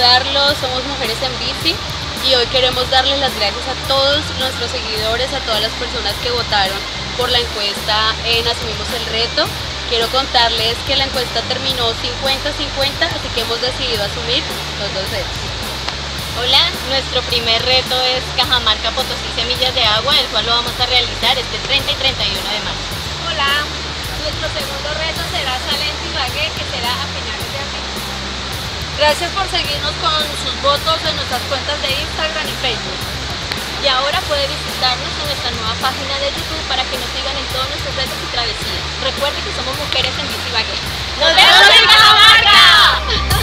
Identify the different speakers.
Speaker 1: Carlos, somos Mujeres en Bici y hoy queremos darles las gracias a todos nuestros seguidores, a todas las personas que votaron por la encuesta en Asumimos el Reto. Quiero contarles que la encuesta terminó 50-50, así que hemos decidido asumir los dos retos.
Speaker 2: Hola, nuestro primer reto es Cajamarca Potosí Semillas de Agua, el cual lo vamos a realizar este 30 y 31 de marzo.
Speaker 3: Hola, nuestro segundo reto será Salento Ibagué, que será a finales de abril.
Speaker 4: Gracias por seguirnos con sus votos en nuestras cuentas de Instagram y Facebook.
Speaker 2: Y ahora puede visitarnos en nuestra nueva página de YouTube para que nos sigan en todos nuestros retos y travesías. Recuerde que somos Mujeres en Bici Ibagué.
Speaker 3: ¡Nos vemos en Cajamarca!